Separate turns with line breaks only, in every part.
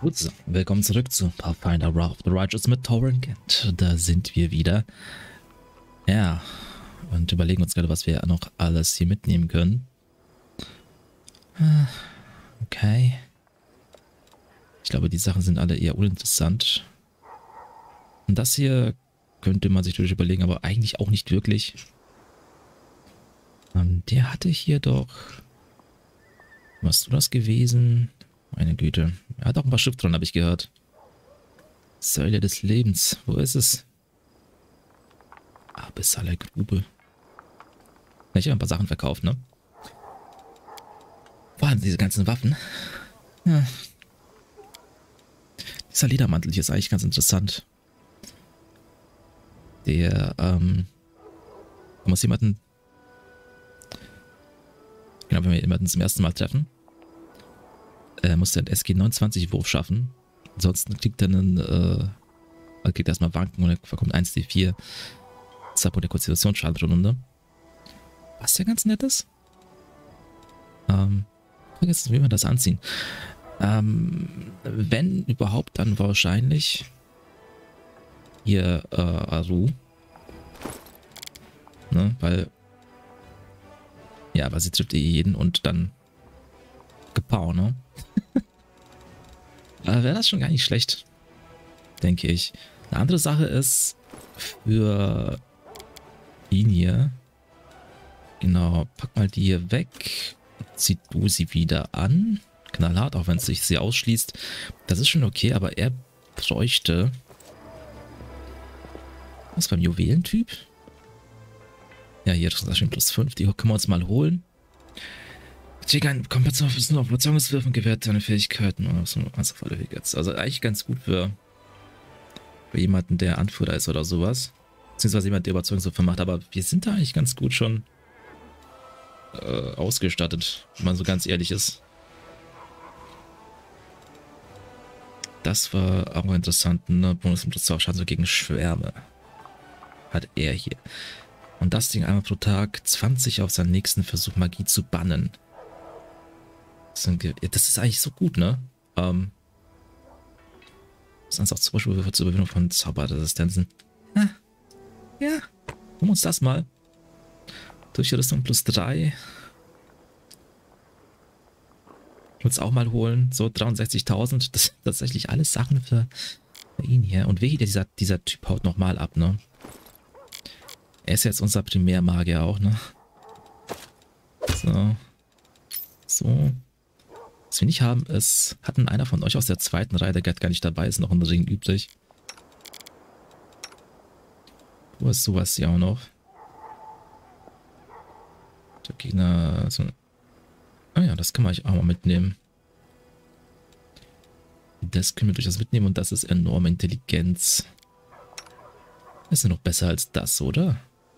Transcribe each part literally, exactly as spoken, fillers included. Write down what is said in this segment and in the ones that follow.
Gut, so. Willkommen zurück zu Pathfinder Wrath of the Righteous mit Torrent. Da sind wir wieder. Ja, und überlegen uns gerade, was wir noch alles hier mitnehmen können. Okay. Ich glaube, die Sachen sind alle eher uninteressant. Und das hier könnte man sich durch überlegen, aber eigentlich auch nicht wirklich. Ähm, der hatte hier doch... Warst du das gewesen? Meine Güte. Er hat auch ein paar Schrift dran, habe ich gehört. Säule des Lebens. Wo ist es? Abyssale Grube. Ich habe ein paar Sachen verkauft, ne? Vor allem diese ganzen Waffen. Ja. Dieser Ledermantel hier ist eigentlich ganz interessant. Der, ähm... Du musst jemanden... Genau, wenn wir jemanden zum ersten Mal treffen, äh, muss der einen S G neunundzwanzig Wurf schaffen. Ansonsten kriegt er einen, äh... Er kriegt erstmal Wanken und er bekommt eins D vier. Zap und der Konstitutionsschaden pro Runde. Was ja ganz nett ist. Ähm... Vergessen, wie wir das anziehen. Ähm, wenn überhaupt, dann wahrscheinlich hier äh, Aru. Ne, weil ja, weil sie trifft eh jeden und dann Gepau, ne? Aber wäre das schon gar nicht schlecht, denke ich. Eine andere Sache ist für ihn hier. Genau, pack mal die hier weg. Zieh du sie wieder an. Knallhart, auch wenn es sich sie ausschließt. Das ist schon okay, aber er bräuchte... Was beim Juwelentyp? Ja, hier ist das schon plus fünf. Die können wir uns mal holen. Ein Kompensationswürfen gewährt deine Fähigkeiten. Also eigentlich ganz gut für, für jemanden, der Anführer ist oder sowas. Beziehungsweise jemand, der Überzeugungswürfe macht. Aber wir sind da eigentlich ganz gut schon äh, ausgestattet, wenn man so ganz ehrlich ist. Das war auch interessant, ne? Bonus und Schaden so gegen Schwärme. Hat er hier. Und das Ding einmal pro Tag zwanzig auf seinen nächsten Versuch Magie zu bannen. Das ist eigentlich so gut, ne? Ähm. Sonst auch zum Beispiel zur Überwindung von Zauberresistenzen. Ah, ja. Holen wir uns das mal. Durchrüstung plus drei. Uns auch mal holen. So dreiundsechzigtausend. Das sind tatsächlich alles Sachen für, für ihn hier. Und wehe, dieser, dieser Typ haut nochmal ab, ne? Er ist jetzt unser Primärmagier auch, ne? So. So. Was wir nicht haben ist, hatten einer von euch aus der zweiten Reihe, der gerade gar nicht dabei ist, noch ein Ring übrig. Wo ist sowas hier auch noch? Der Gegner, so. Ah ja, das kann man auch mal mitnehmen. Das können wir durchaus mitnehmen und das ist enorme Intelligenz. Das ist ja noch besser als das, oder?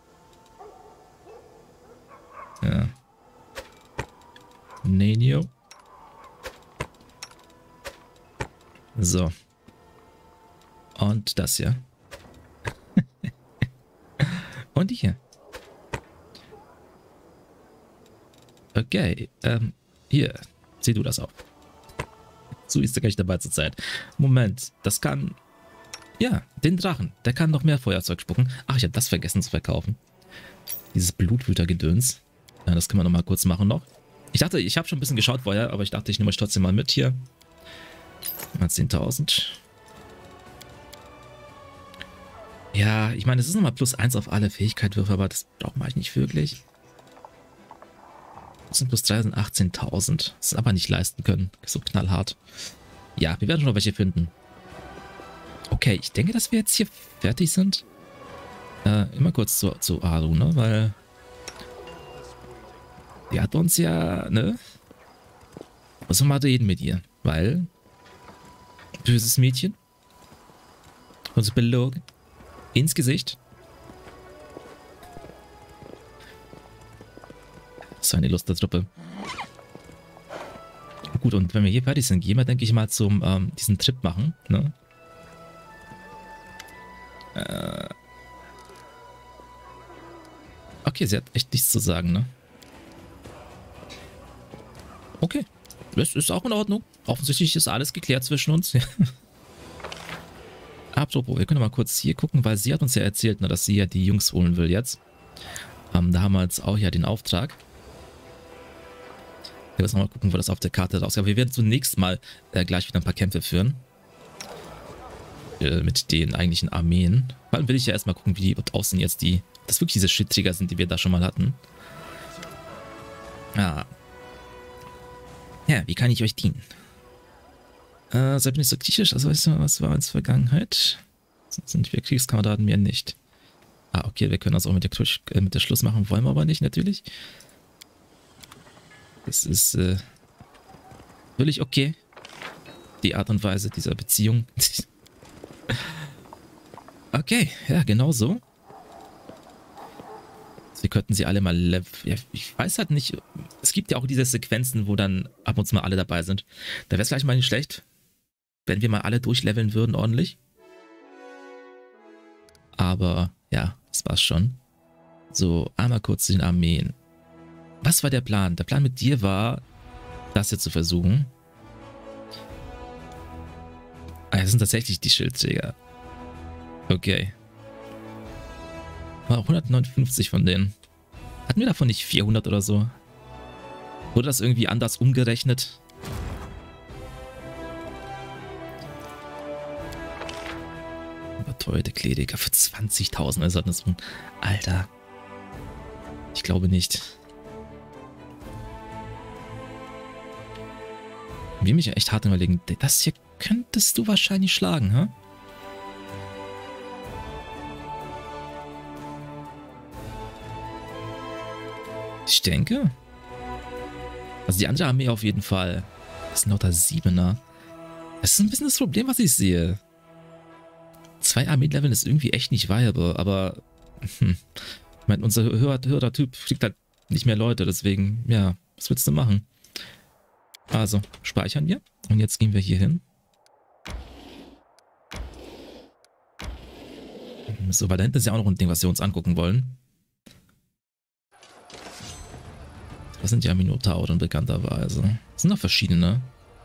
Ja. Nenio. So. Und das hier. Und die hier. Okay. Ähm, hier. Sieh du das auf. So ist er gleich dabei zur Zeit. Moment. Das kann... Ja, den Drachen. Der kann noch mehr Feuerzeug spucken. Ach, ich habe das vergessen zu verkaufen. Dieses Blutwütergedöns. Ja, das können wir noch mal kurz machen noch. Ich dachte, ich habe schon ein bisschen geschaut vorher, aber ich dachte, ich nehme euch trotzdem mal mit hier. Mal zehntausend. Ja, ich meine, es ist nochmal plus eins auf alle Fähigkeitswürfe, aber das braucht man eigentlich nicht wirklich. Das sind plus drei sind achtzehntausend. Das aber nicht leisten können. So knallhart. Ja, wir werden schon noch welche finden. Okay, ich denke, dass wir jetzt hier fertig sind. Äh, immer kurz zu, zu Aru, ne? Weil die hat uns ja, ne? Was soll man reden mit ihr? Weil böses Mädchen uns belogen ins Gesicht. So eine Lustertruppe. Gut, und wenn wir hier fertig sind, gehen wir, denke ich mal, zum ähm, diesen Trip machen, ne? Äh okay, sie hat echt nichts zu sagen, ne? Okay, das ist auch in Ordnung. offensichtlich ist alles geklärt zwischen uns. Apropos, wir können mal kurz hier gucken, weil sie hat uns ja erzählt, ne, dass sie ja die Jungs holen will jetzt. Ähm, da haben wir jetzt auch ja den Auftrag. Wir müssen mal gucken, wo das auf der Karte rausgeht. Aber wir werden zunächst mal äh, gleich wieder ein paar Kämpfe führen. Äh, mit den eigentlichen Armeen. Vor allem will ich ja erstmal gucken, wie die aussehen jetzt, die, das wirklich diese Shit-Trigger sind, die wir da schon mal hatten. Ah. Ja, wie kann ich euch dienen? Äh, seid nicht so kritisch, also weißt du, was war als Vergangenheit? Sonst sind wir Kriegskameraden mehr nicht. Ah, okay, wir können das auch mit der, äh, mit der Schluss machen, wollen wir aber nicht, natürlich. Das ist äh, völlig okay. Die Art und Weise dieser Beziehung. Okay, ja, genau so. Wir könnten sie alle mal... Ja, ich weiß halt nicht... Es gibt ja auch diese Sequenzen, wo dann ab und zu mal alle dabei sind. Da wäre es vielleicht mal nicht schlecht, wenn wir mal alle durchleveln würden ordentlich. Aber ja, das war's schon. So, einmal kurz zu den Armeen. Was war der Plan? Der Plan mit dir war, das hier zu versuchen. Ah, das sind tatsächlich die Schildträger. Okay. War hundertneunundfünfzig von denen. Hatten wir davon nicht vierhundert oder so? Wurde das irgendwie anders umgerechnet? Überteuerte Kleriker für zwanzigtausend. Also das ein... Alter. Ich glaube nicht. Wir mich ja echt hart überlegen. Das hier könntest du wahrscheinlich schlagen, hä? Ich denke. Also die andere Armee auf jeden Fall. Das sind lauter Siebener. Das ist ein bisschen das Problem, was ich sehe. Zwei Armee-Leveln ist irgendwie echt nicht viable, aber hm, ich meine, unser höherer, höherer Typ kriegt halt nicht mehr Leute, deswegen, ja, was willst du machen? Also, speichern wir und jetzt gehen wir hier hin. So, weil da hinten ist ja auch noch ein Ding, was wir uns angucken wollen. Das sind ja Minotauren bekannterweise. Das sind noch verschiedene.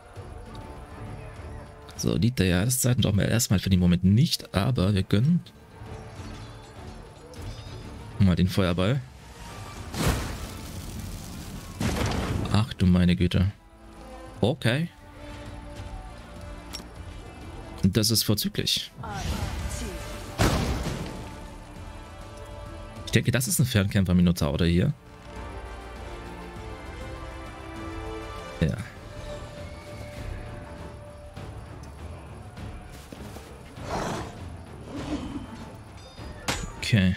So, die Jahreszeiten brauchen wir erstmal für den Moment nicht, aber wir gönnen mal den Feuerball. Ach du meine Güte. Okay. Und das ist vorzüglich. Ich denke, das ist ein Fernkämpfer Minotaur hier. Ja. Okay.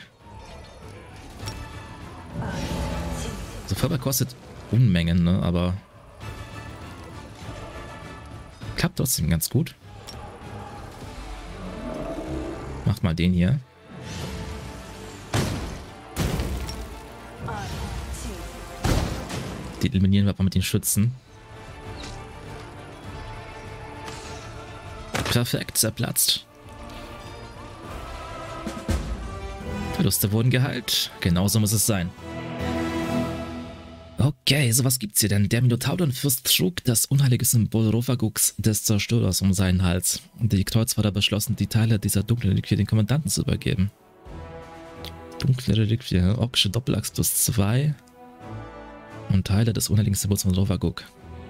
So Feuerball kostet Unmengen, ne? Aber klappt trotzdem ganz gut. Macht mal den hier. Die eliminieren wir mal mit den Schützen. Perfekt, zerplatzt. Verluste wurden geheilt. Genauso muss es sein. Okay, so was gibt's hier denn? Der Minotaurfürst trug das unheilige Symbol Rovaguks des Zerstörers um seinen Hals. Die Kreuzfahrer beschlossen, die Teile dieser dunklen Reliquie den Kommandanten zu übergeben. Dunkle Reliquie, Orksche Doppelachs plus zwei. Und Teile des unheiligen Symbols von Rovaguk.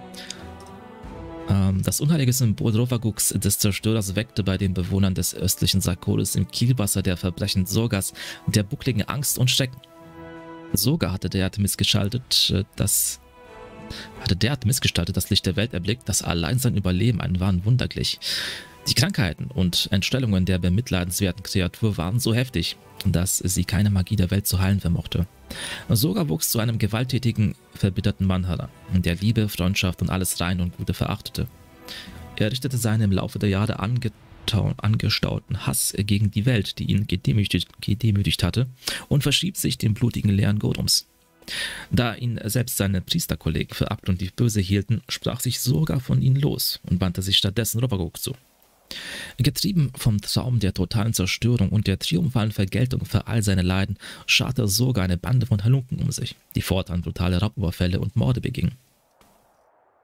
Ähm, das unheilige Symbol Rovaguks des Zerstörers weckte bei den Bewohnern des östlichen Sarkolis im Kielwasser der Verbrechen Sorgas der buckligen Angst und Schrecken. Sogar hatte derart missgestaltet, das hatte derart missgestaltet das Licht der Welt erblickt, dass allein sein Überleben einen wahren Wunder glich. Die Krankheiten und Entstellungen der bemitleidenswerten Kreatur waren so heftig, dass sie keine Magie der Welt zu heilen vermochte. Sogar wuchs zu einem gewalttätigen, verbitterten Mann heran, der Liebe, Freundschaft und alles Reine und Gute verachtete. Er richtete seinen im Laufe der Jahre angestauten Hass gegen die Welt, die ihn gedemütigt, gedemütigt hatte, und verschrieb sich den blutigen Lehren Godums. Da ihn selbst seine Priesterkollegen für Abt und die Böse hielten, sprach sich Soga von ihnen los und wandte sich stattdessen Rovaguk zu. Getrieben vom Traum der totalen Zerstörung und der triumphalen Vergeltung für all seine Leiden, scharte Soga eine Bande von Halunken um sich, die fortan brutale Raubüberfälle und Morde begingen.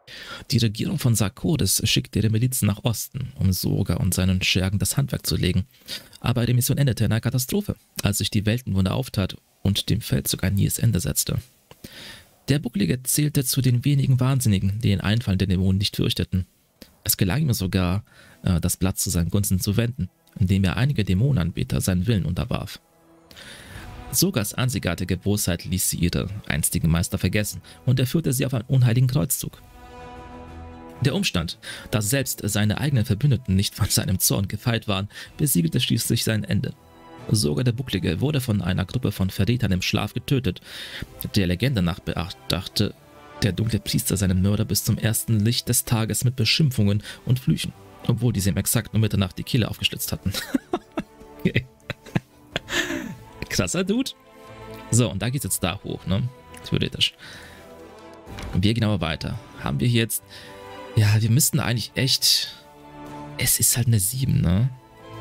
Die Regierung von Sarkoris schickte ihre Milizen nach Osten, um Soga und seinen Schergen das Handwerk zu legen. Aber die Mission endete in einer Katastrophe, als sich die Weltenwunde auftat und dem Feldzug ein jähes Ende setzte. Der Bucklige zählte zu den wenigen Wahnsinnigen, die den Einfall der Dämonen nicht fürchteten. Es gelang ihm sogar, äh, das Blatt zu seinen Gunsten zu wenden, indem er einige Dämonenanbeter seinen Willen unterwarf. Sogas einzigartige Bosheit ließ sie ihre einstigen Meister vergessen und er führte sie auf einen unheiligen Kreuzzug. Der Umstand, dass selbst seine eigenen Verbündeten nicht von seinem Zorn gefeit waren, besiegelte schließlich sein Ende. Sogar der Bucklige wurde von einer Gruppe von Verrätern im Schlaf getötet. Der Legende nach bedachte der dunkle Priester seinen Mörder bis zum ersten Licht des Tages mit Beschimpfungen und Flüchen, obwohl diese ihm exakt um Mitternacht die Kehle aufgeschlitzt hatten. Okay. Krasser Dude. So, und da geht's jetzt da hoch, ne? Theoretisch. Und wir gehen aber weiter. Haben wir hier jetzt... Ja, wir müssten eigentlich echt... Es ist halt eine sieben, ne?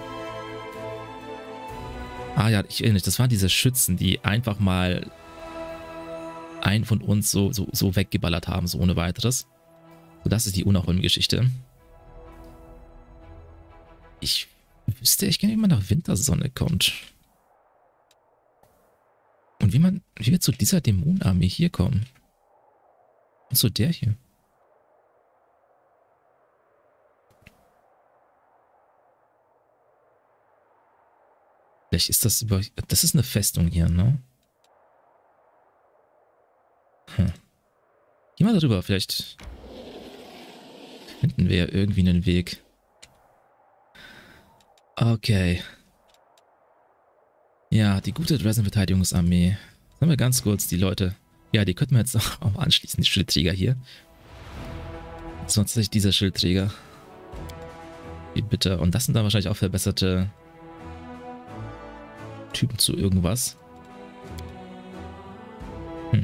Ah ja, ich erinnere mich, das waren diese Schützen, die einfach mal einen von uns so, so, so weggeballert haben, so ohne weiteres. So, das ist die Unaufholung-Geschichte. Ich wüsste echt gerne, wie man nach Wintersonne kommt. Und wie man, wie wir zu dieser Dämonenarmee hier kommen. Und zu der hier. Vielleicht ist das über... Das ist eine Festung hier, ne? Hm. Geh mal darüber, vielleicht finden wir ja irgendwie einen Weg. Okay. Ja, die gute Dresden-Verteidigungsarmee. Sagen wir ganz kurz, die Leute... Ja, die könnten wir jetzt auch anschließen, die Schildträger hier. Sonst nicht dieser Schildträger. Wie bitte. Und das sind dann wahrscheinlich auch verbesserte... Typen zu irgendwas. Hm.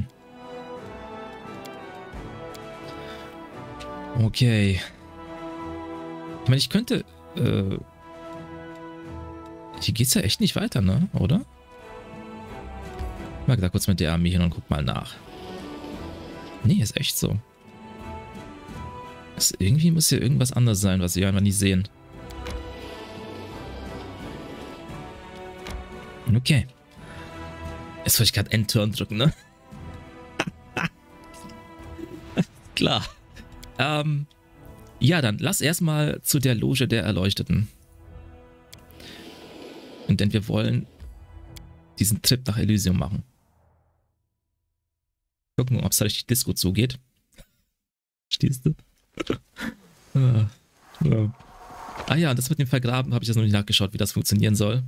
Okay. Ich meine, ich könnte... Äh, hier geht's ja echt nicht weiter, ne? Oder? Ich mag da kurz mit der Armee hin und guck mal nach. Nee, ist echt so. Es, irgendwie muss hier irgendwas anders sein, was wir einfach nicht sehen. Okay. Jetzt wollte ich gerade End-Turn drücken, ne? Klar. Ähm, ja, dann lass erstmal zu der Loge der Erleuchteten. Und denn wir wollen diesen Trip nach Elysium machen. Gucken, ob es da richtig Disco zugeht. Stehst du? ah, ja. ah ja, das mit dem Vergraben habe ich jetzt noch nicht nachgeschaut, wie das funktionieren soll.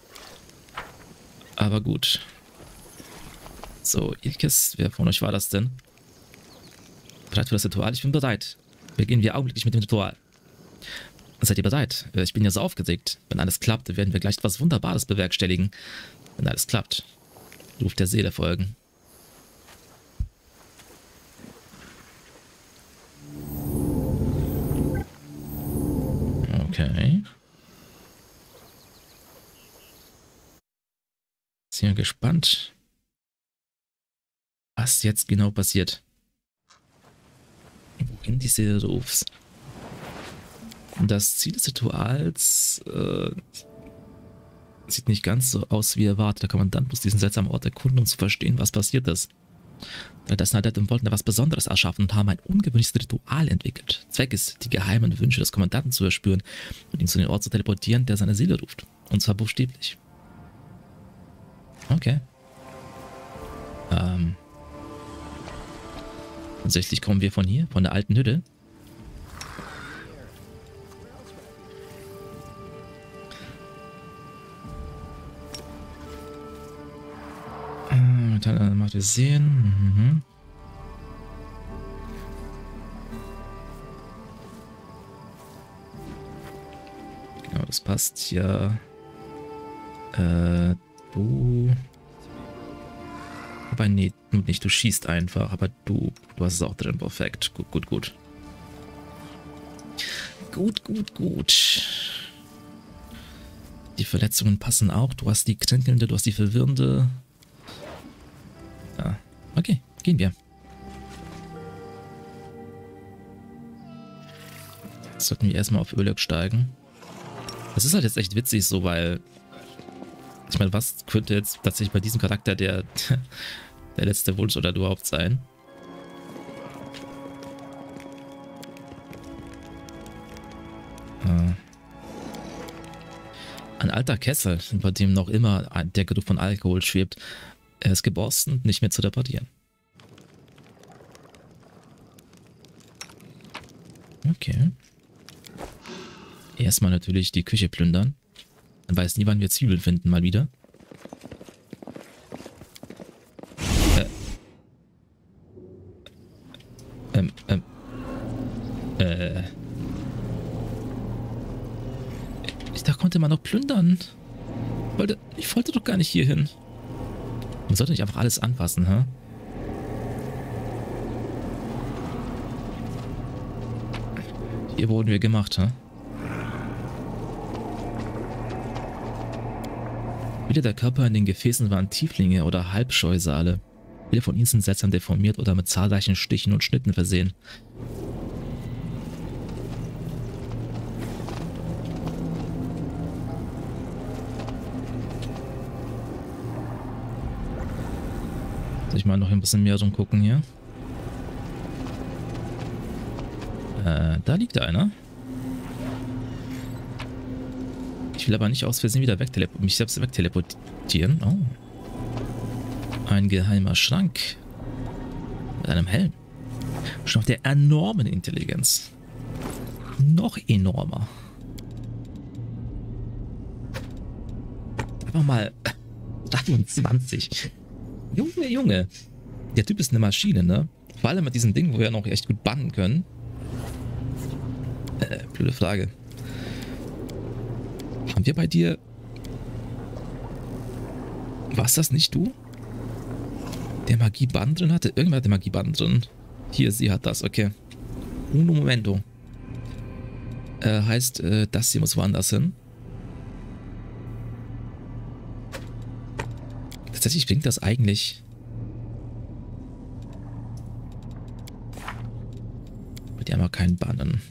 Aber gut. So, Ilkes, wer von euch war das denn? Bereit für das Ritual? Ich bin bereit. Beginnen wir augenblicklich mit dem Ritual. Seid ihr bereit? Ich bin ja so aufgeregt. Wenn alles klappt, werden wir gleich etwas Wunderbares bewerkstelligen. Wenn alles klappt, ruft der Seele folgen. Okay. Sind gespannt, was jetzt genau passiert. Wohin die Seele ruft. Das Ziel des Rituals äh, sieht nicht ganz so aus, wie erwartet. Der Kommandant muss diesen seltsamen Ort erkunden, um zu verstehen, was passiert ist. Das Adepten wollten etwas Besonderes erschaffen und haben ein ungewöhnliches Ritual entwickelt. Zweck ist, die geheimen Wünsche des Kommandanten zu erspüren und ihn zu dem Ort zu teleportieren, der seine Seele ruft. Und zwar buchstäblich. Okay. Ähm. Tatsächlich kommen wir von hier, von der alten Hütte. Äh, macht wir sehen. Mhm. Genau, das passt ja. Äh, du. Aber nee, du nicht, du schießt einfach, aber du, du hast es auch drin, perfekt. Gut, gut, gut. Gut, gut, gut. Die Verletzungen passen auch. Du hast die kränkelnde, du hast die verwirrende. Ja, okay, gehen wir. sollten wir erstmal auf Ölök steigen. Das ist halt jetzt echt witzig so, weil ich meine, was könnte jetzt tatsächlich bei diesem Charakter der, der letzte Wunsch oder überhaupt sein? Äh. Ein alter Kessel, über dem noch immer der Geruch von Alkohol schwebt. Er ist geborsten und nicht mehr zu reparieren. Okay. Erstmal natürlich die Küche plündern. Man weiß nie, wann wir Zwiebeln finden, mal wieder. Äh. Ähm, ähm. Äh. Ich dachte, konnte man noch plündern. Ich wollte, ich wollte doch gar nicht hier hin. Man sollte nicht einfach alles anfassen, hä? Hier wurden wir gemacht, hä? Viele der Körper in den Gefäßen waren Tieflinge oder Halbscheusale. Viele von ihnen sind seltsam deformiert oder mit zahlreichen Stichen und Schnitten versehen. Soll ich mal noch ein bisschen mehr rumgucken hier? Äh, da liegt einer. Ich will aber nicht aus Versehen wieder mich selbst wegteleportieren. Oh. Ein geheimer Schrank. Mit einem Helm. Schon auf der enormen Intelligenz. Noch enormer. Einfach mal dreiundzwanzig. Junge, Junge. Der Typ ist eine Maschine, ne? Vor allem mit diesen Dingen, wo wir noch echt gut bannen können. Äh, blöde Frage. Haben wir bei dir... War's das nicht du? Der Magiebann drin hatte? Irgendwer hat den Magiebann drin. Hier, sie hat das, okay. Uno momento. Äh, heißt, äh, das hier muss woanders hin. Tatsächlich klingt das eigentlich... Die haben aber keinen Bann.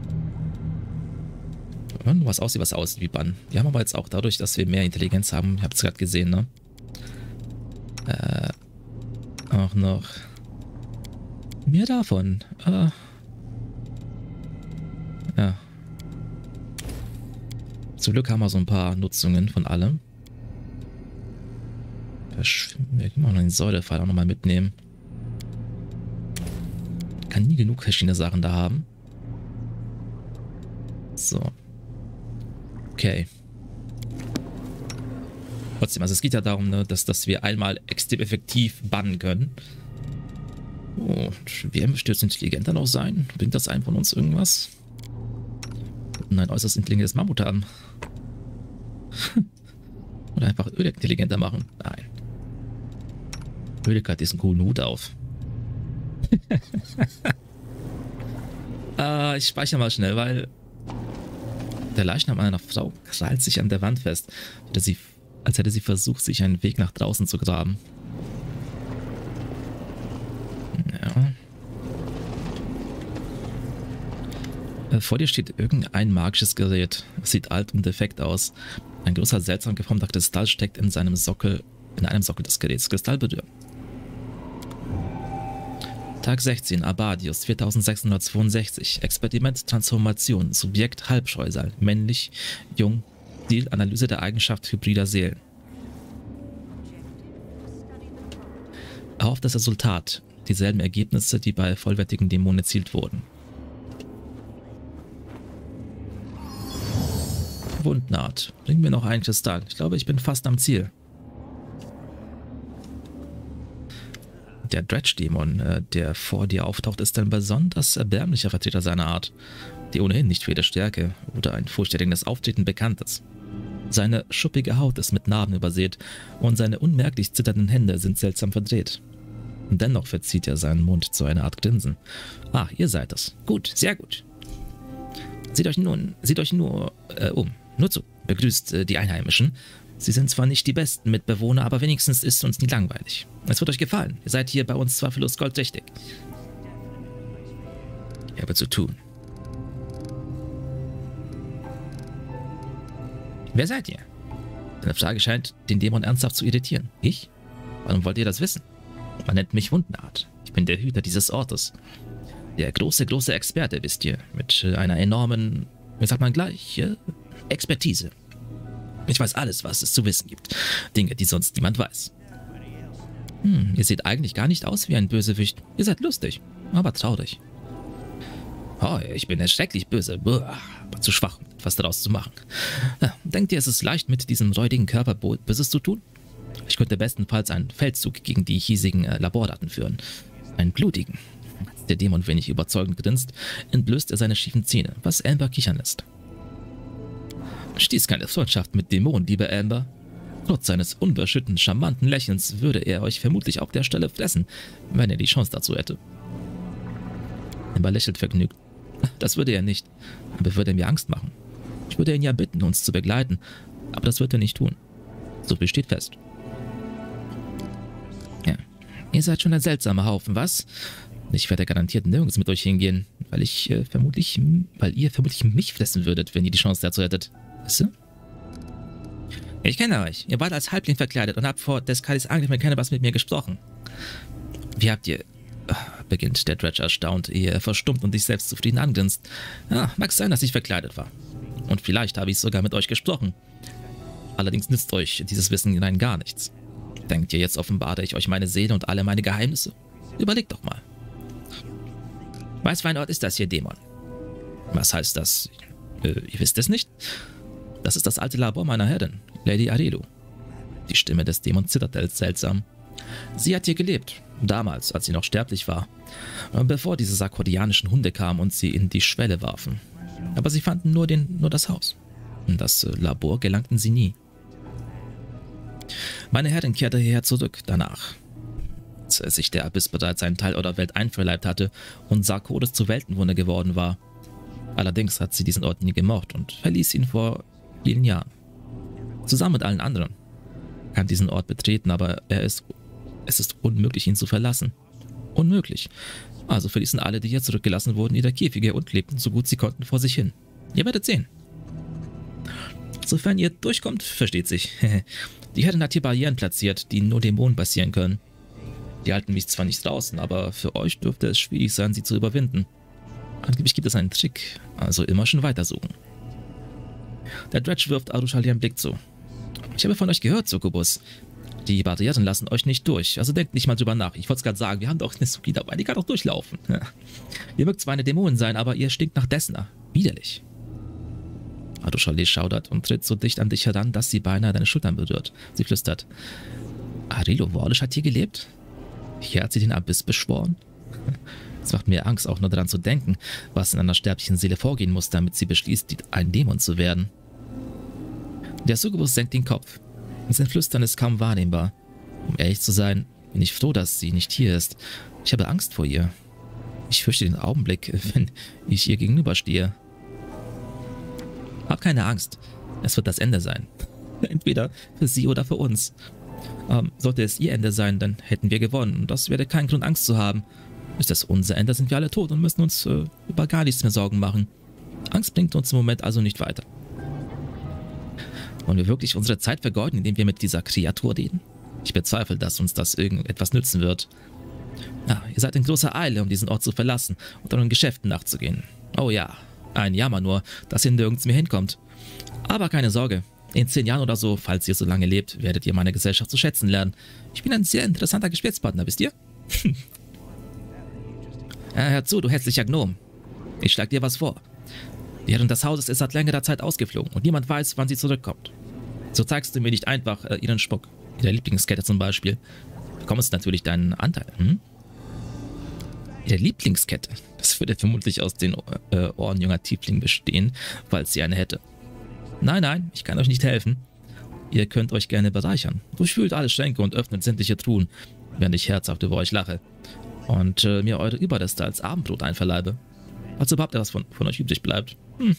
Nur was aussieht, was aussieht wie Bann. Wir haben aber jetzt auch dadurch, dass wir mehr Intelligenz haben, ihr habt es gerade gesehen, ne? Äh, auch noch mehr davon. Äh, ja. Zum Glück haben wir so ein paar Nutzungen von allem. Wir können auch noch den Säulefall auch nochmal mitnehmen. Kann nie genug verschiedene Sachen da haben. So. Okay. Trotzdem, also es geht ja darum, ne, dass, dass wir einmal extrem effektiv bannen können. Oh, wer möchte jetzt intelligenter noch sein? Bringt das einem von uns irgendwas? Und ein äußerst intelligentes Mammut haben. Oder einfach Ölek intelligenter machen. Nein. Ölek hat diesen coolen Hut auf. äh, ich speichere mal schnell, weil der Leichnam einer Frau krallt sich an der Wand fest, als, sie, als hätte sie versucht, sich einen Weg nach draußen zu graben. Ja. Äh, vor dir steht irgendein magisches Gerät. Es sieht alt und defekt aus. Ein großer, seltsam geformter Kristall steckt in seinem Sockel, in einem Sockel des Geräts. Kristall berühren. Tag sechzehn, Abadius, viertausendsechshundertzweiundsechzig. Experiment, Transformation, Subjekt, Halbscheusal, männlich, jung, Ziel, Analyse der Eigenschaft hybrider Seelen. Auf das Resultat, dieselben Ergebnisse, die bei vollwertigen Dämonen erzielt wurden. Wundnaht, bring mir noch einen Kristall. Ich glaube, ich bin fast am Ziel. Der Dredge-Dämon, äh, der vor dir auftaucht, ist ein besonders erbärmlicher Vertreter seiner Art, die ohnehin nicht für ihre Stärke oder ein furchterregendes Auftreten bekannt ist. Seine schuppige Haut ist mit Narben übersät und seine unmerklich zitternden Hände sind seltsam verdreht. Dennoch verzieht er seinen Mund zu einer Art Grinsen. Ah, ihr seid es. Gut, sehr gut. Seht euch nun, seht euch nur äh, um. Nur zu, begrüßt äh, die Einheimischen. Sie sind zwar nicht die besten Mitbewohner, aber wenigstens ist uns nie langweilig. Es wird euch gefallen. Ihr seid hier bei uns zweifellos goldtüchtig. Ich habe zu tun. Wer seid ihr? Deine Frage scheint den Dämon ernsthaft zu irritieren. Ich? Warum wollt ihr das wissen? Man nennt mich Wundenart. Ich bin der Hüter dieses Ortes. Der große, große Experte, wisst ihr. Mit einer enormen, wie sagt man gleich, äh, Expertise. Ich weiß alles, was es zu wissen gibt. Dinge, die sonst niemand weiß. Hm, ihr seht eigentlich gar nicht aus wie ein Bösewicht. Ihr seid lustig, aber traurig. Oh, ich bin erschrecklich böse, Buah, aber zu schwach, um etwas daraus zu machen. Ja, denkt ihr, es ist leicht, mit diesem räudigen Körper Böses zu tun? Ich könnte bestenfalls einen Feldzug gegen die hiesigen äh, Labordaten führen. Einen blutigen. Als der Dämon wenig überzeugend grinst, entblößt er seine schiefen Zähne, was Amber kichern lässt. Stieß keine Freundschaft mit Dämonen, liebe Amber. Trotz seines unbeschütteten, charmanten Lächelns würde er euch vermutlich auf der Stelle fressen, wenn er die Chance dazu hätte. Amber lächelt vergnügt. Das würde er nicht, aber würde er mir Angst machen. Ich würde ihn ja bitten, uns zu begleiten, aber das wird er nicht tun. So viel steht fest. Ja, ihr seid schon ein seltsamer Haufen, was? Ich werde garantiert nirgends mit euch hingehen, weil ich äh, vermutlich, weil ihr vermutlich mich fressen würdet, wenn ihr die Chance dazu hättet. Weißt du? Ich kenne euch. Ihr wart als Halbling verkleidet und habt vor Descalis Angriff mit keiner was mit mir gesprochen. Wie habt ihr... beginnt der Dredge erstaunt, ehe er verstummt und sich selbst zufrieden angrinst. Ja, mag sein, dass ich verkleidet war. Und vielleicht habe ich sogar mit euch gesprochen. Allerdings nützt euch dieses Wissen rein gar nichts. Denkt ihr, jetzt offenbare ich euch meine Seele und alle meine Geheimnisse? Überlegt doch mal. Was für ein Ort ist das hier, Dämon? Was heißt das? Äh, ihr wisst es nicht? Das ist das alte Labor meiner Herrin, Lady Arelo. Die Stimme des Dämons zitterte seltsam. Sie hat hier gelebt, damals, als sie noch sterblich war, bevor diese sarkodianischen Hunde kamen und sie in die Schwelle warfen. Aber sie fanden nur, den, nur das Haus. In das Labor gelangten sie nie. Meine Herrin kehrte hierher zurück, danach. Als sich der Abyss bereits einen Teil eurer Welt einverleibt hatte und Sarkodes zur Weltenwunde geworden war. Allerdings hat sie diesen Ort nie gemocht und verließ ihn vor vielen Jahren. Zusammen mit allen anderen. Er kann diesen Ort betreten, aber er ist, es ist unmöglich, ihn zu verlassen. Unmöglich. Also verließen alle, die hier zurückgelassen wurden, ihre Käfige und lebten so gut sie konnten vor sich hin. Ihr werdet sehen. Sofern ihr durchkommt, versteht sich. Die Herrin hat hier Barrieren platziert, die nur Dämonen passieren können. Die halten mich zwar nicht draußen, aber für euch dürfte es schwierig sein, sie zu überwinden. Angeblich gibt es einen Trick, also immer schon weitersuchen. Der Dredge wirft Arushali einen Blick zu. Ich habe von euch gehört, Succubus. Die Barrieren lassen euch nicht durch, also denkt nicht mal drüber nach. Ich wollte es gerade sagen, wir haben doch eine Suki dabei, die kann doch durchlaufen. Ja. Ihr mögt zwar eine Dämonin sein, aber ihr stinkt nach Dessner. Widerlich. Arushali schaudert und tritt so dicht an dich heran, dass sie beinahe deine Schultern berührt. Sie flüstert. Arelo Warlish hat hier gelebt? Hier hat sie den Abyss beschworen? Es macht mir Angst, auch nur daran zu denken, was in einer sterblichen Seele vorgehen muss, damit sie beschließt, ein Dämon zu werden. Der Succubus senkt den Kopf. Sein Flüstern ist kaum wahrnehmbar. Um ehrlich zu sein, bin ich froh, dass sie nicht hier ist. Ich habe Angst vor ihr. Ich fürchte den Augenblick, wenn ich ihr gegenüberstehe. Hab keine Angst. Es wird das Ende sein. Entweder für sie oder für uns. Ähm, sollte es ihr Ende sein, dann hätten wir gewonnen. Und das wäre kein Grund, Angst zu haben. Ist das unser Ende, sind wir alle tot und müssen uns äh, über gar nichts mehr Sorgen machen. Angst bringt uns im Moment also nicht weiter. Wollen wir wirklich unsere Zeit vergeuden, indem wir mit dieser Kreatur reden? Ich bezweifle, dass uns das irgendetwas nützen wird. Ja, ihr seid in großer Eile, um diesen Ort zu verlassen und euren Geschäften nachzugehen. Oh ja, ein Jammer nur, dass ihr nirgends mehr hinkommt. Aber keine Sorge, in zehn Jahren oder so, falls ihr so lange lebt, werdet ihr meine Gesellschaft zu schätzen lernen. Ich bin ein sehr interessanter Gesprächspartner, wisst ihr? Ja, hör zu, du hässlicher Gnom. Ich schlag dir was vor. Die Herrin des Hauses ist seit längerer Zeit ausgeflogen und niemand weiß, wann sie zurückkommt. So zeigst du mir nicht einfach äh, ihren Schmuck. Ihre Lieblingskette zum Beispiel. Du bekommst natürlich deinen Anteil. Hm? Ihre Lieblingskette? Das würde vermutlich aus den äh, Ohren junger Tiefling bestehen, falls sie eine hätte. Nein, nein, ich kann euch nicht helfen. Ihr könnt euch gerne bereichern. Durchwühlt alle Schränke und öffnet sämtliche Truhen, während ich herzhaft über euch lache. Und äh, mir eure Überreste als Abendbrot einverleibe. Falls überhaupt etwas von, von euch übrig bleibt. Hm.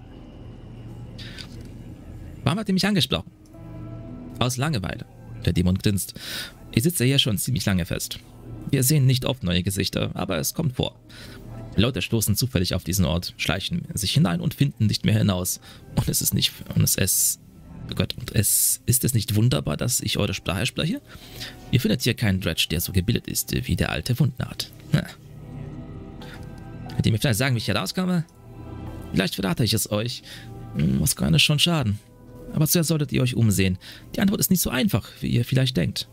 Warum habt ihr mich angesprochen? Aus Langeweile. Der Dämon grinst. Ich sitze hier schon ziemlich lange fest. Wir sehen nicht oft neue Gesichter, aber es kommt vor. Leute stoßen zufällig auf diesen Ort, schleichen sich hinein und finden nicht mehr hinaus. Und es ist nicht, und es, es Oh Gott, und es ist es nicht wunderbar, dass ich eure Sprache spreche? Ihr findet hier keinen Dredge, der so gebildet ist wie der alte Wundnart. Hm. Könnt ihr mir vielleicht sagen, wie ich hier rauskomme? Vielleicht verrate ich es euch. Muss gar nicht schon schaden. Aber zuerst solltet ihr euch umsehen. Die Antwort ist nicht so einfach, wie ihr vielleicht denkt.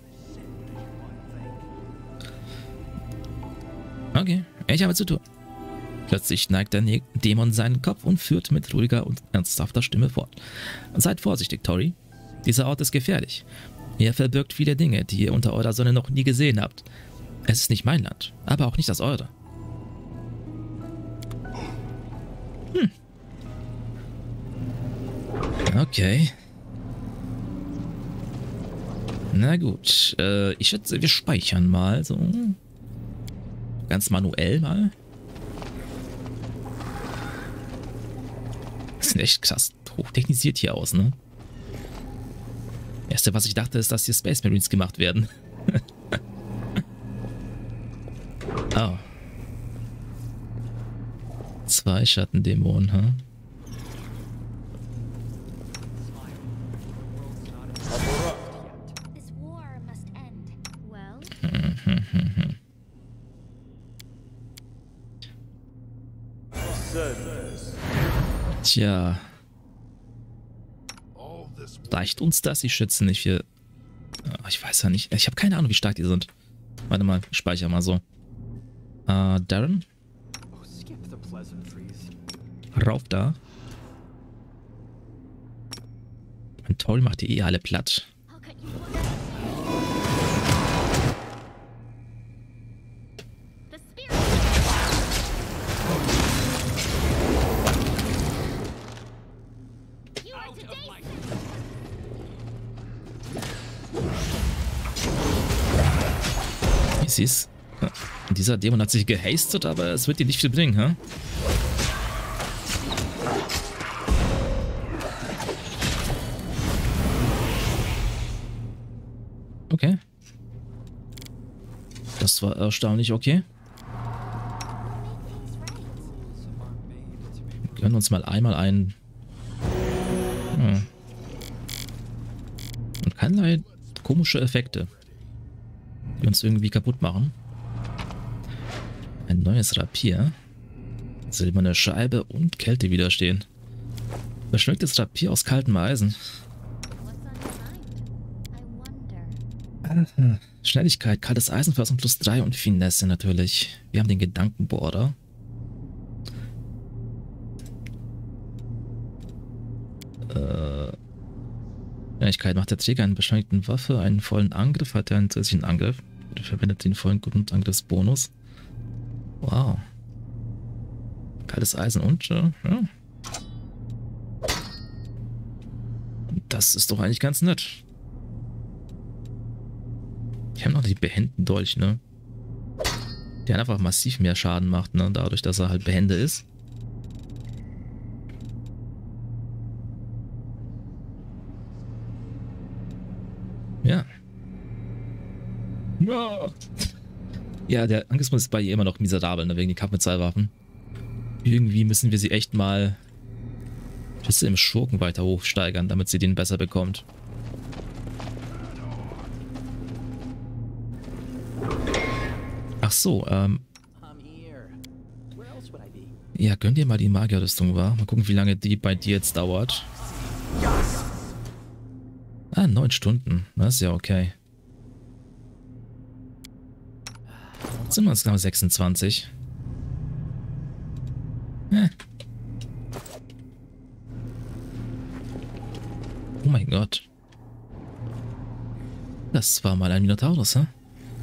Okay, ich habe zu tun. Plötzlich neigt der ne Dämon seinen Kopf und führt mit ruhiger und ernsthafter Stimme fort. Seid vorsichtig, Tori. Dieser Ort ist gefährlich. Er verbirgt viele Dinge, die ihr unter eurer Sonne noch nie gesehen habt. Es ist nicht mein Land, aber auch nicht das eure. Hm. Okay. Na gut, äh, ich schätze, wir speichern mal so. Ganz manuell mal. Das sieht echt krass hochtechnisiert hier aus, ne? Erste, was ich dachte, ist, dass hier Space Marines gemacht werden. Oh. Zwei Schattendämonen, hm? Tja. Reicht uns das? Ich schätze nicht. Wir. Oh, ich weiß ja nicht. Ich habe keine Ahnung, wie stark die sind. Warte mal, ich speichere mal so. Äh, Darren? Rauf da. Und Tori macht die eh alle platt. Siehst, dieser Dämon hat sich gehastet, aber es wird dir nicht viel bringen, hä? Okay. Das war erstaunlich okay. Wir gönnen uns mal einmal ein... Hm. Und keinerlei komische Effekte, die uns irgendwie kaputt machen. Ein neues Rapier. Silberne Scheibe und Kälte widerstehen. Verschmücktes Rapier aus kaltem Eisen. Aha. Schnelligkeit, kaltes Eisen für plus drei und Finesse natürlich. Wir haben den Gedankenborder. Äh... Schnelligkeit macht der Träger einen beschleunigten Waffe, einen vollen Angriff, hat er einen zusätzlichen Angriff. Er verwendet den vollen Grundangriffsbonus. Wow. Kaltes Eisen und, ja. Das ist doch eigentlich ganz nett. Ich habe noch die behenden Dolch, ne? Der einfach massiv mehr Schaden macht, ne? Dadurch, dass er halt behende ist. Ja. Ja, der Angriffsmodus ist bei ihr immer noch miserabel, ne? Wegen den Kampf mit zwei Waffen. Irgendwie müssen wir sie echt mal Schüsse im Schurken weiter hochsteigern, damit sie den besser bekommt. Ach so, ähm. Ja, gönn dir mal die Magierrüstung, wa? Mal gucken, wie lange die bei dir jetzt dauert. Ah, neun Stunden. Das ist ja okay. Jetzt sind wir uns, glaube ich, sechsundzwanzig. Äh. Oh mein Gott. Das war mal ein Minotaurus, hä?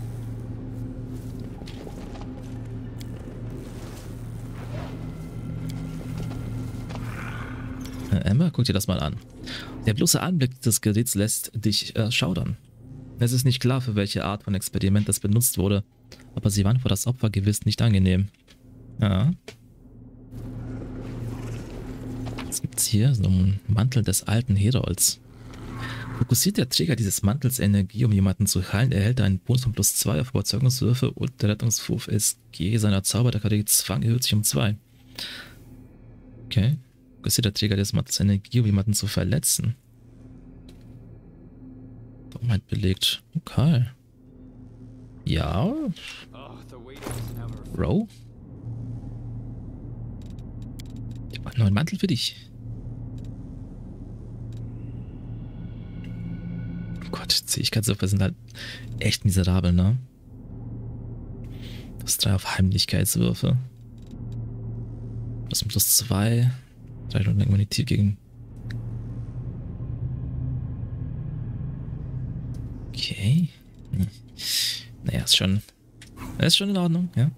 Äh, Emma, guck dir das mal an. Der bloße Anblick des Geräts lässt dich äh, schaudern. Es ist nicht klar, für welche Art von Experiment das benutzt wurde, aber sie waren für das Opfer gewiss nicht angenehm. Ja. Was gibt's hier? So ein Mantel des alten Herolds. Fokussiert der Träger dieses Mantels Energie, um jemanden zu heilen, erhält er einen Bonus von plus zwei auf Überzeugungswürfe und der Rettungswurf S G seiner Zauber der Kategorie Zwang erhöht sich um zwei. Okay. Fokussiert der Träger des Mantels Energie, um jemanden zu verletzen. Baumheit belegt. Okay. Ja. Row? Ich habe einen neuen Mantel für dich. Oh Gott, Zähigkeitswürfe sind halt echt miserabel, ne? Das drei auf Heimlichkeitswürfe. Das sind plus zwei. drei Stunden Immunität gegen. Okay. Hm. Naja, ist schon. Ist schon in Ordnung, ja.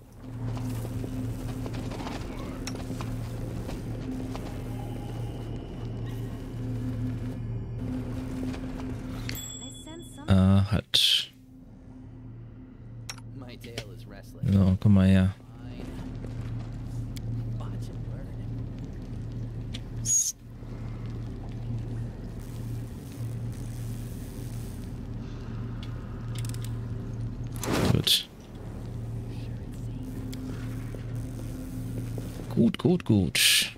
Äh, halt. So, komm mal her. Gut. Gut, gut, gut.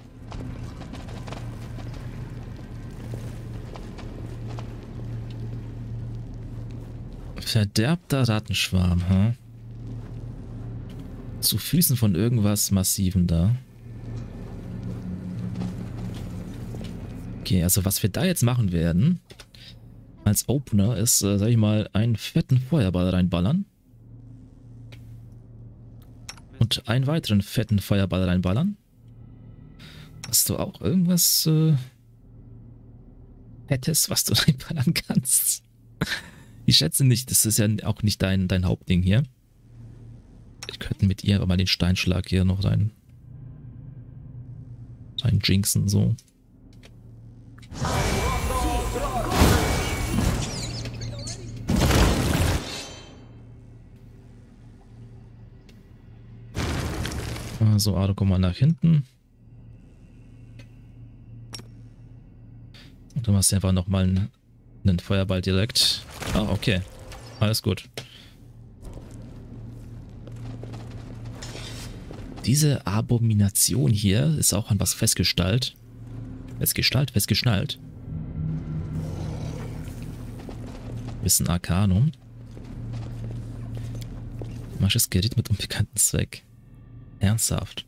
Verderbter Rattenschwarm, hm? Zu Füßen von irgendwas Massivem da. Okay, also was wir da jetzt machen werden, als Opener, ist, äh, sag ich mal, einen fetten Feuerball reinballern. Und einen weiteren fetten Feuerball reinballern. Hast du auch irgendwas äh, Fettes, was du reinballern kannst? Ich schätze nicht, das ist ja auch nicht dein, dein Hauptding hier. Wir könnten mit ihr aber mal den Steinschlag hier noch rein. rein jinxen, so. So, Ado, komm mal nach hinten. Und dann machst du einfach nochmal einen, einen Feuerball direkt. Ah, okay. Alles gut. Diese Abomination hier ist auch an was festgestellt. Festgestellt, festgeschnallt. Wissen Arcanum. Magisches Gerät mit unbekanntem Zweck. Ernsthaft.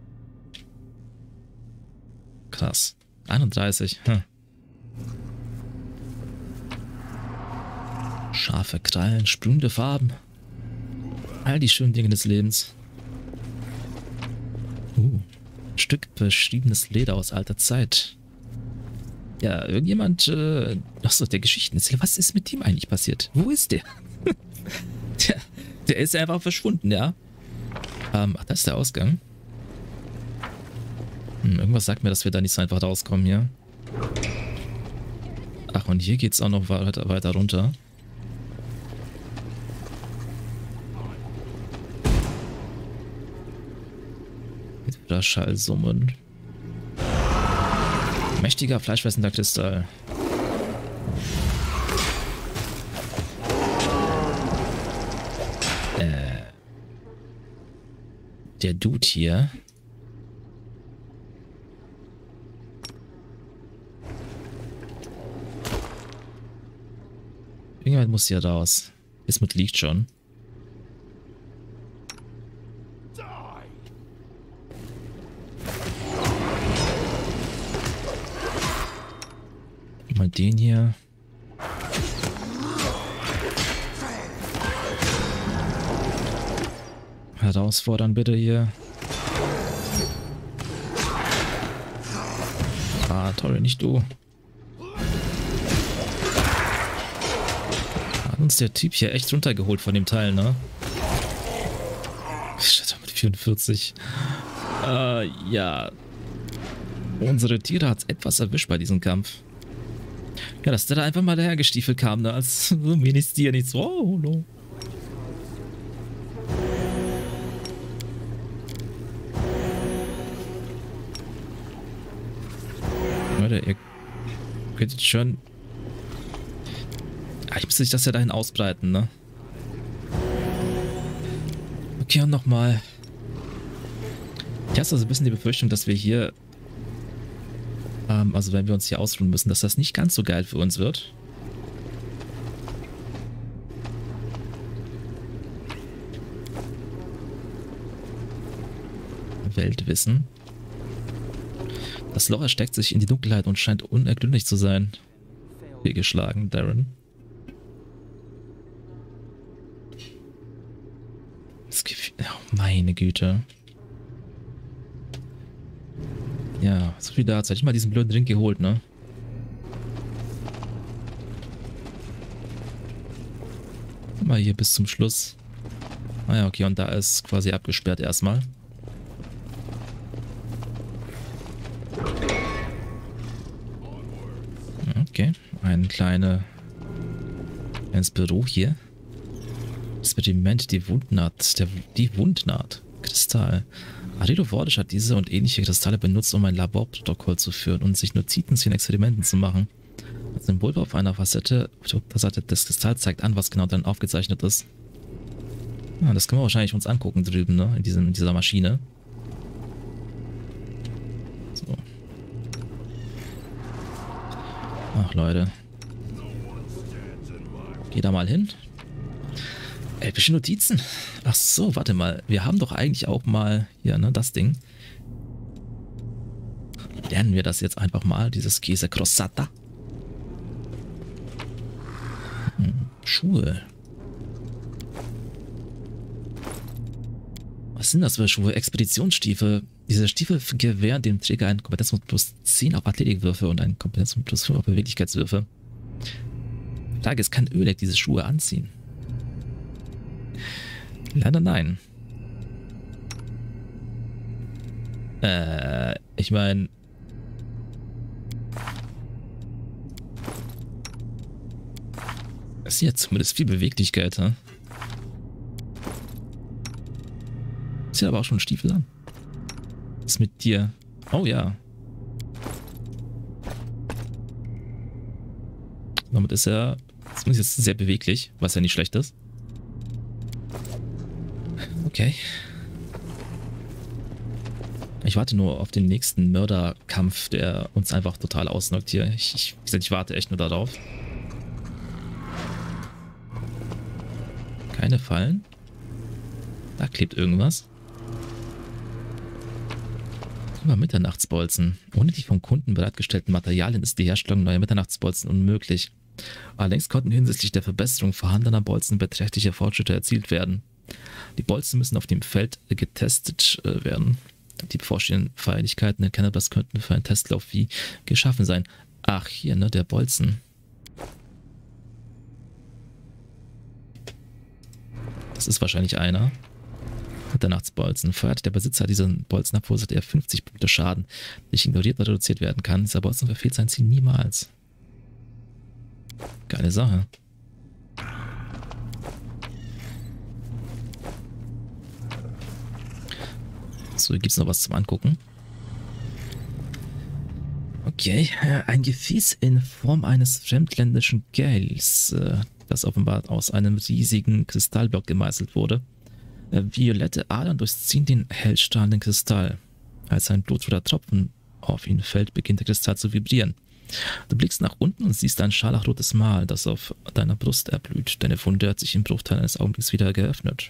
Krass. einunddreißig. Hm. Scharfe Krallen, sprühende Farben. All die schönen Dinge des Lebens. Uh, ein Stück beschriebenes Leder aus alter Zeit. Ja, irgendjemand, äh, achso, der Geschichtenerzähler, was ist mit ihm eigentlich passiert? Wo ist der? der, der ist einfach verschwunden, ja. Ähm, ach, das ist der Ausgang. Hm, irgendwas sagt mir, dass wir da nicht so einfach rauskommen hier. Ach, und hier geht's auch noch weiter, weiter runter. Mit Schallsummen. Mächtiger, fleischfressender Kristall. Äh. Der Dude hier. Irgendjemand muss hier raus. Bismut liegt schon. Mal den hier. Herausfordern bitte hier. Ah, toll, nicht du. Hat uns der Typ hier echt runtergeholt von dem Teil, ne? Shit, mit vierundvierzig. Äh, ja. Unsere Tiere hat's etwas erwischt bei diesem Kampf. Ja, dass der da einfach mal dahergestiefelt kam, ne? Als so ein wenig Stier, nichts. Oh, no. Leute, ihr könntet schon... Ah, ich muss sich das ja dahin ausbreiten, ne? Okay, und nochmal. Ich habe also ein bisschen die Befürchtung, dass wir hier... Ähm, also wenn wir uns hier ausruhen müssen, dass das nicht ganz so geil für uns wird. Weltwissen. Das Loch erstreckt sich in die Dunkelheit und scheint unergründlich zu sein. Fehlgeschlagen, Darren. Das Gefühl, oh, meine Güte. Ja, so viel dazu. Hätte ich mal diesen blöden Drink geholt, ne? Mal hier bis zum Schluss. Ah ja, okay, und da ist quasi abgesperrt erstmal. Okay, ein kleine, kleines Büro hier. Experiment, die Wundnaht, der, die Wundnaht. Kristall. Arido Vordisch hat diese und ähnliche Kristalle benutzt, um ein Laborprotokoll zu führen und sich Notizen zu den Experimenten zu machen. Das Symbol auf einer Facette auf der Unterseite des Kristalls zeigt an, was genau dann aufgezeichnet ist. Ja, das können wir wahrscheinlich uns angucken drüben, ne? In, diesem, in dieser Maschine. So. Ach, Leute. Geh da mal hin. Epische Notizen. Ach so, warte mal. Wir haben doch eigentlich auch mal hier, ne, das Ding. Lernen wir das jetzt einfach mal, dieses Käse Crossata. Hm, Schuhe. Was sind das für Schuhe? Expeditionsstiefel. Diese Stiefel gewähren dem Träger einen Kompetenzpunkt plus zehn auf Athletikwürfe und einen Kompetenzpunkt plus fünf auf Beweglichkeitswürfe. Die Frage ist, kann Oleg diese Schuhe anziehen? Leider nein. Äh, ich meine... Es ist ja zumindest viel Beweglichkeit, ha? Ist ja aber auch schon Stiefel an. Was ist mit dir? Oh ja. Damit ist er zumindest jetzt sehr beweglich, was ja nicht schlecht ist. Okay. Ich warte nur auf den nächsten Mörderkampf, der uns einfach total ausnockt hier. Ich, ich, wie gesagt, ich warte echt nur darauf. Keine Fallen. Da klebt irgendwas. Über Mitternachtsbolzen. Ohne die vom Kunden bereitgestellten Materialien ist die Herstellung neuer Mitternachtsbolzen unmöglich. Allerdings konnten hinsichtlich der Verbesserung vorhandener Bolzen beträchtliche Fortschritte erzielt werden. Die Bolzen müssen auf dem Feld getestet äh, werden. Die bevorstehenden Feierlichkeiten in Cannabis könnten für einen Testlauf wie geschaffen sein. Ach, hier, ne, der Bolzen. Das ist wahrscheinlich einer. Mitternachtsbolzen. Feuert der Besitzer diesen Bolzen ab, verursacht er fünfzig Punkte Schaden, der nicht ignoriert oder reduziert werden kann. Dieser Bolzen verfehlt sein Ziel niemals. Geile Sache. So, hier gibt es noch was zum Angucken. Okay, ein Gefäß in Form eines fremdländischen Gels, das offenbar aus einem riesigen Kristallblock gemeißelt wurde. Violette Adern durchziehen den hellstrahlenden Kristall. Als ein blutroter Tropfen auf ihn fällt, beginnt der Kristall zu vibrieren. Du blickst nach unten und siehst ein scharlachrotes Mal, das auf deiner Brust erblüht. Deine Wunde hat sich im Bruchteil eines Augenblicks wieder geöffnet.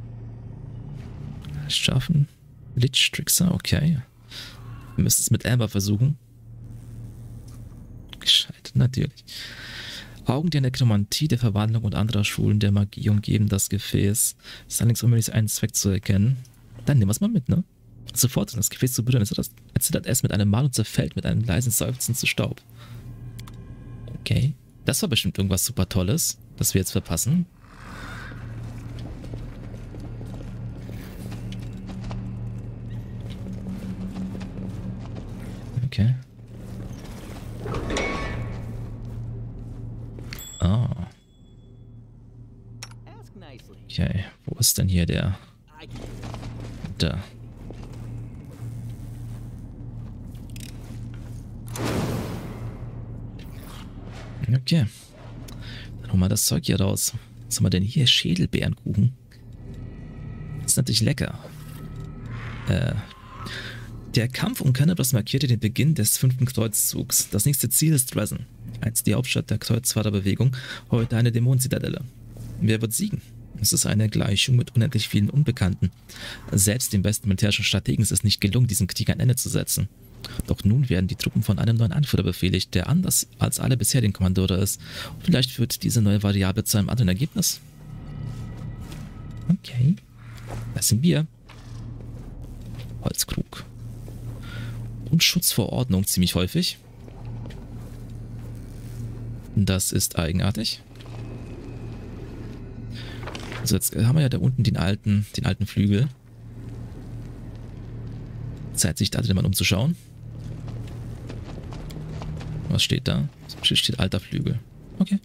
Schaffen. Lichttrickser, okay. Wir müssen es mit Amber versuchen. Gescheit, natürlich. Augen der Nekromantie, der Verwandlung und anderer Schulen der Magie umgeben das Gefäß. Es ist allerdings unmöglich, einen Zweck zu erkennen. Dann nehmen wir es mal mit, ne? Sofort in das Gefäß zu berühren, erzittert es mit einem Mal und zerfällt mit einem leisen Seufzen zu Staub. Okay. Das war bestimmt irgendwas super Tolles, das wir jetzt verpassen. Okay. Oh. Okay, wo ist denn hier der? Da. Okay. Dann holen wir das Zeug hier raus. Was haben wir denn hier? Schädelbeerenkuchen. Das ist natürlich lecker. Äh. Der Kampf um Cannabis markierte den Beginn des fünften Kreuzzugs. Das nächste Ziel ist Dresden, einst die Hauptstadt der Kreuzfahrerbewegung, heute eine Dämonenzitadelle. Wer wird siegen? Es ist eine Gleichung mit unendlich vielen Unbekannten. Selbst dem besten militärischen Strategen ist es nicht gelungen, diesem Krieg ein Ende zu setzen. Doch nun werden die Truppen von einem neuen Anführer befehligt, der anders als alle bisherigen Kommandeure ist. Und vielleicht führt diese neue Variable zu einem anderen Ergebnis. Okay. Das sind wir. Holzkrug. Und Schutz vor Ordnung ziemlich häufig. Das ist eigenartig. Also jetzt haben wir ja da unten den alten, den alten Flügel. Zeit, sich da drin mal umzuschauen. Was steht da? Steht, steht alter Flügel. Okay.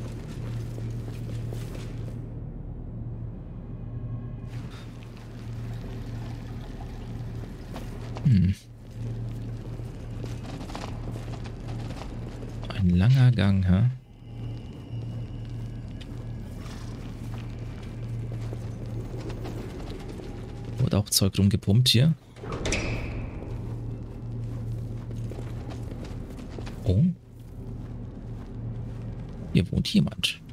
Hm. Ein langer Gang, hä? Wurde auch Zeug rumgepumpt hier. Oh. Hier wohnt jemand.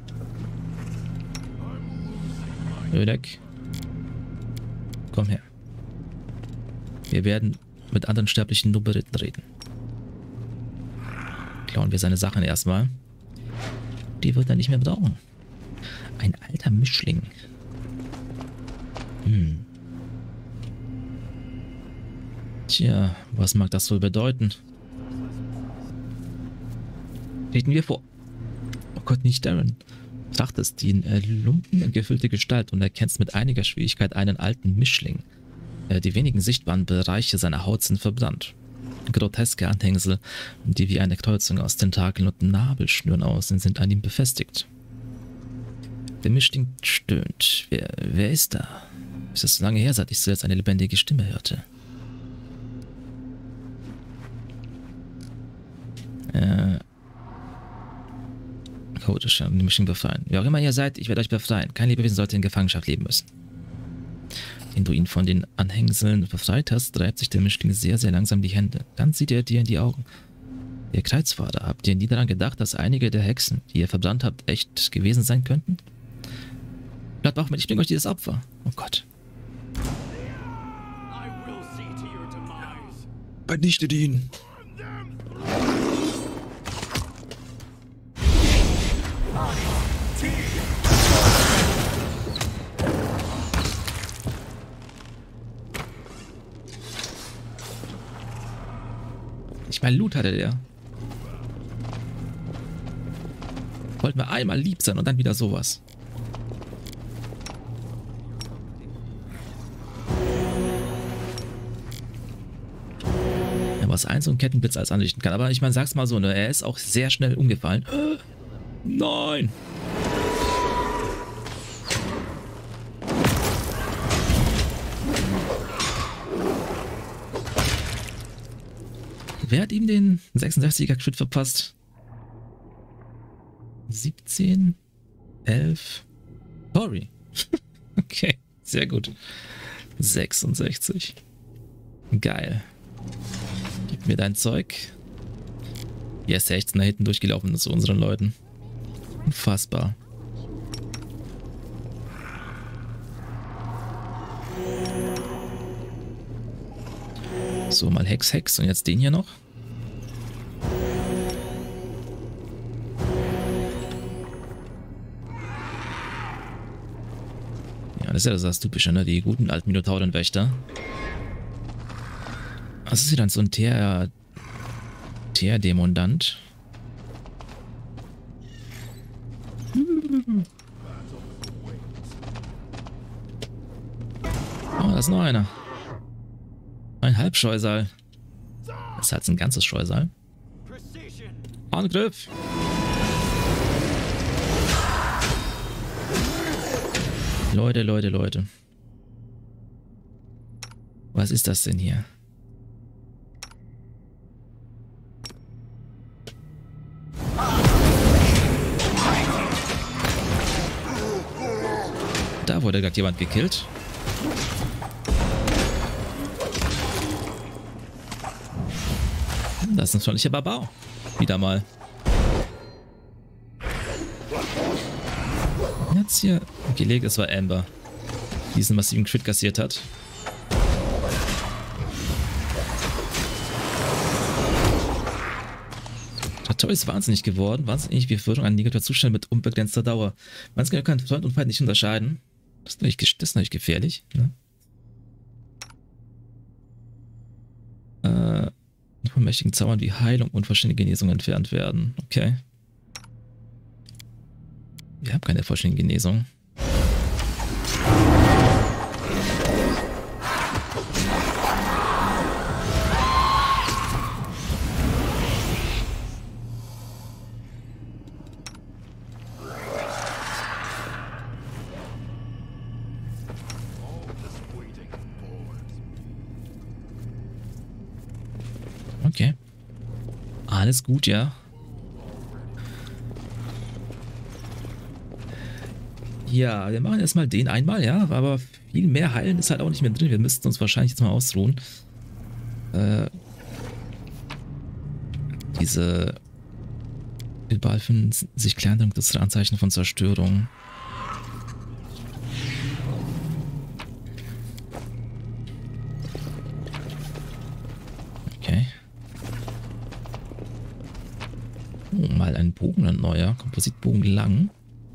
Ödek. Komm her. Wir werden mit anderen Sterblichen nur beritten reden. Klauen wir seine Sachen erstmal. Die wird er nicht mehr brauchen. Ein alter Mischling. Hm. Tja, was mag das wohl bedeuten? Treten wir vor. Oh Gott, nicht Darren. Betrachtest die in äh, Lumpen gefüllte Gestalt und erkennst mit einiger Schwierigkeit einen alten Mischling. Äh, die wenigen sichtbaren Bereiche seiner Haut sind verbrannt. Groteske Anhängsel, die wie eine Kreuzung aus Tentakeln und Nabelschnüren aussehen, sind an ihm befestigt. Der Mischling stöhnt. Wer, wer ist da? Es ist so lange her, seit ich zuletzt eine lebendige Stimme hörte. Äh... Chaotisch, die Mischling befreien. Wer auch immer ihr seid, ich werde euch befreien. Kein Lebewesen sollte in Gefangenschaft leben müssen. Wenn du ihn von den Anhängseln befreit hast, reibt sich der Mischling sehr, sehr langsam die Hände. Dann sieht er dir in die Augen. Ihr Kreuzfahrer, habt ihr nie daran gedacht, dass einige der Hexen, die ihr verbrannt habt, echt gewesen sein könnten? Bleibt wach mit, ich bringe euch dieses Opfer. Oh Gott.
Vernichtet ihn!
Ich meine, Loot hatte der. Wollten wir einmal lieb sein und dann wieder sowas. Ja, was ein so ein Kettenblitz als anrichten kann. Aber ich meine, sag's mal so, ne? Er ist auch sehr schnell umgefallen. Nein! Wer hat ihm den sechsundsechziger Crit verpasst? siebzehn? elf? Tori. Okay, sehr gut. sechsundsechzig. Geil. Gib mir dein Zeug. Hier ist der echt nach hinten durchgelaufen zu unseren Leuten. Unfassbar. So, mal Hex, Hex und jetzt den hier noch. Ja, das ist ja das Typische, ne? Die guten alten Minotaurenwächter. Was ist hier dann so ein Teer... Teer-Demondant? Oh, da ist noch einer. Ein Halbscheusal. Das ist halt ein ganzes Scheusal. Angriff! Leute, Leute, Leute. Was ist das denn hier? Da wurde gerade jemand gekillt. Das ist ein freundlicher Barbau. Wieder mal. Jetzt hier gelegt, es war Amber, die diesen massiven Crit kassiert hat. Toll ist wahnsinnig geworden. Wahnsinnig Beförderung an negativer Zustand mit unbegrenzter Dauer. Man kann keinen Freund und Feind nicht unterscheiden. Das ist natürlich, das ist natürlich gefährlich. Ne? Äh, von mächtigen Zaubern wie Heilung und vollständige Genesung entfernt werden. Okay. Wir haben keine vollständige Genesung. Okay. Alles gut, ja. Ja, wir machen erstmal den einmal, ja. Aber viel mehr heilen ist halt auch nicht mehr drin. Wir müssten uns wahrscheinlich jetzt mal ausruhen. Äh, diese überall finden sich kleinere das Anzeichen von Zerstörung. Okay. Oh, mal ein Bogen, ein neuer. Kompositbogen lang.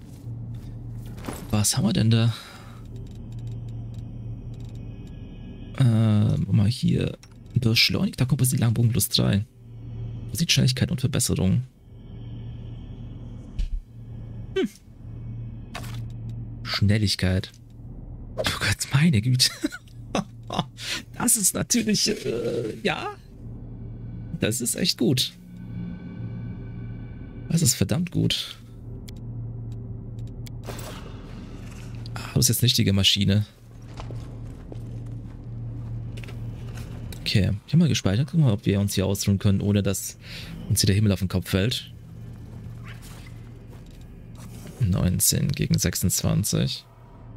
Was haben wir denn da? Äh, mal hier. Beschleunigter Komposit-Langbogen plus drei. Kompositschnelligkeit und Verbesserung. Hm. Schnelligkeit. Oh Gott, meine Güte. Das ist natürlich, äh, ja. Das ist echt gut. Das ist verdammt gut. Ah, das ist jetzt eine richtige Maschine. Okay, ich habe mal gespeichert. Gucken wir mal, ob wir uns hier ausruhen können, ohne dass uns hier der Himmel auf den Kopf fällt. neunzehn gegen sechsundzwanzig.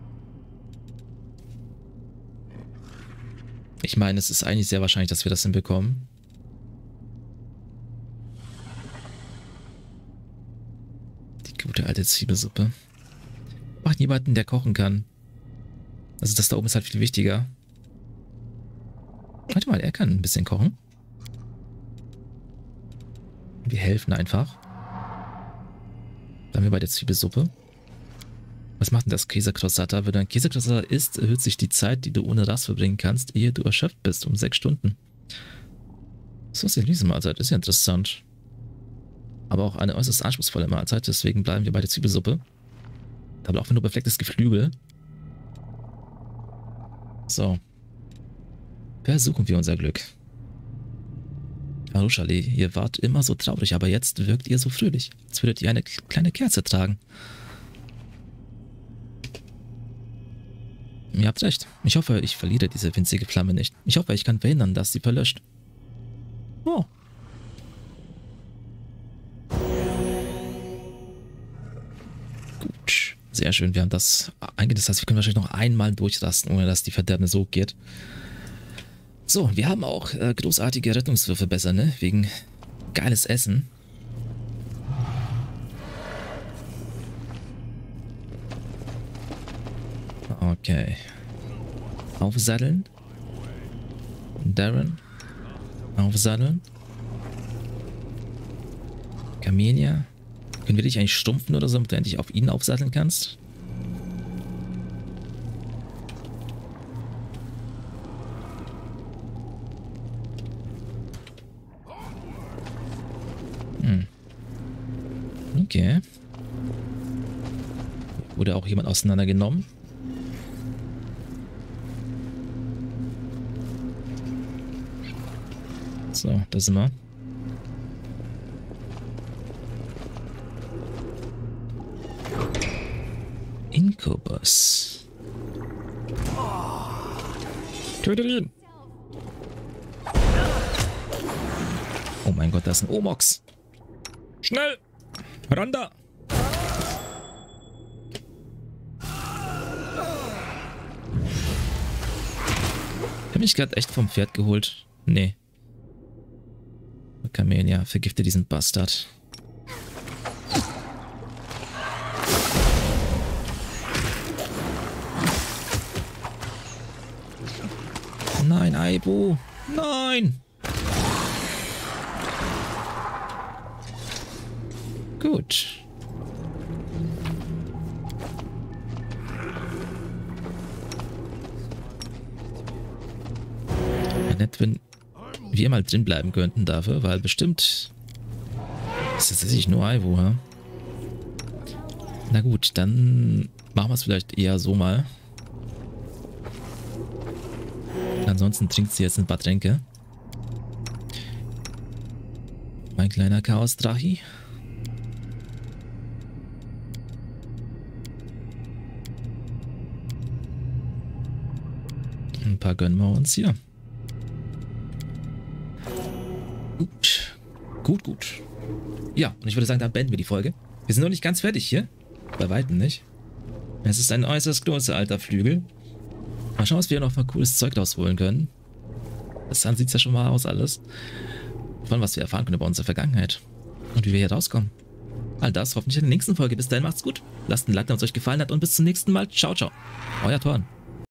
Ich meine, es ist eigentlich sehr wahrscheinlich, dass wir das hinbekommen. Die gute alte Zwiebelsuppe. Macht jemanden, der kochen kann. Also das da oben ist halt viel wichtiger. Warte mal, er kann ein bisschen kochen. Wir helfen einfach. Dann wir bei der Zwiebelsuppe. Was macht denn das Käsekrossata? Wenn du ein Käsekrossata isst, erhöht sich die Zeit, die du ohne Rast verbringen kannst, ehe du erschöpft bist, um sechs Stunden. So ist die Riesenmahlzeit, ist ja interessant. Aber auch eine äußerst anspruchsvolle Mahlzeit, deswegen bleiben wir bei der Zwiebelsuppe. Aber auch nur beflecktes Geflügel. So. Versuchen wir unser Glück. Hallo Charlie, ihr wart immer so traurig, aber jetzt wirkt ihr so fröhlich, als würdet ihr eine kleine Kerze tragen. Ihr habt recht. Ich hoffe, ich verliere diese winzige Flamme nicht. Ich hoffe, ich kann verhindern, dass sie verlöscht. Oh. Gut. Sehr schön. Wir haben das eingesetzt. Das heißt, wir können wahrscheinlich noch einmal durchrasten, ohne dass die verderbende Sog geht. So, wir haben auch äh, großartige Rettungswürfe besser, ne? Wegen geiles Essen. Okay. Aufsatteln. Darren. Aufsatteln. Camelia. Können wir dich eigentlich stumpfen oder so, damit du endlich auf ihn aufsatteln kannst? Hm. Okay. Wurde auch jemand auseinandergenommen? So, da sind wir. Inkubus. Tötet ihn! Oh mein Gott, das ist ein Omox. Schnell! Ran da! Ich hab mich gerade echt vom Pferd geholt. Nee. Camelia, vergifte diesen Bastard. Aibu. Nein. Gut. Wäre nett, wenn wir mal drin bleiben könnten dafür, weil bestimmt ist das tatsächlich nur Aibu, ha? Na gut, dann machen wir es vielleicht eher so mal. Ansonsten trinkt sie jetzt ein paar Tränke. Mein kleiner Chaos-Drachi. Ein paar gönnen wir uns hier. Gut. Gut, gut. Ja, und ich würde sagen, dann beenden wir die Folge. Wir sind noch nicht ganz fertig hier. Bei weitem nicht. Es ist ein äußerst großer alter Flügel. Mal schauen, was wir noch mal cooles Zeug rausholen können. Das sieht es ja schon mal aus alles. Von was wir erfahren können über unsere Vergangenheit. Und wie wir hier rauskommen. All das hoffentlich in der nächsten Folge. Bis dahin macht's gut. Lasst ein Like, wenn es euch gefallen hat. Und bis zum nächsten Mal. Ciao, ciao. Euer Thorn.